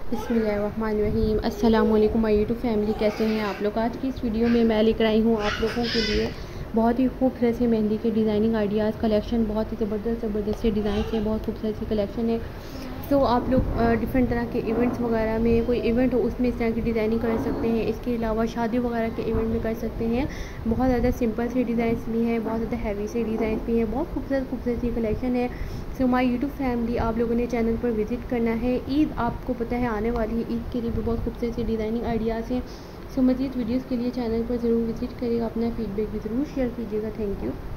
बिस्मिल्लाहिर्रहमानिर्रहीम। अस्सलाम वालेकुम माय यूट्यूब फैमिली, कैसे हैं आप लोग। आज की इस वीडियो में मैं लेकर आई हूँ आप लोगों के लिए बहुत ही खूबसूरत सी मेहंदी के डिज़ाइनिंग आइडियाज़ कलेक्शन। बहुत ही ज़बरदस्त से डिज़ाइन से बहुत खूबसूरत सी कलेक्शन है। सो आप लोग डिफरेंट तरह के इवेंट्स वगैरह में, कोई इवेंट हो उसमें इस तरह की डिज़ाइनिंग कर सकते हैं। इसके अलावा शादी वगैरह के इवेंट में कर सकते हैं। बहुत ज़्यादा सिंपल से डिज़ाइंस भी हैं, बहुत ज़्यादा हैवी से डिज़ाइन भी हैं। बहुत खूबसूरत सी कलेक्शन है। सो माय यूट्यूब फैमिली, आप लोगों ने चैनल पर विज़िट करना है। ईद आपको पता है आने वाली है, ईद के लिए भी बहुत खूबसूरत सी डिज़ाइनिंग आइडियाज़ हैं। सो मज़ीद वीडियोज़ के लिए चैनल पर ज़रूर विज़िट करिएगा। अपना फीडबैक भी ज़रूर शेयर कीजिएगा। Thank you.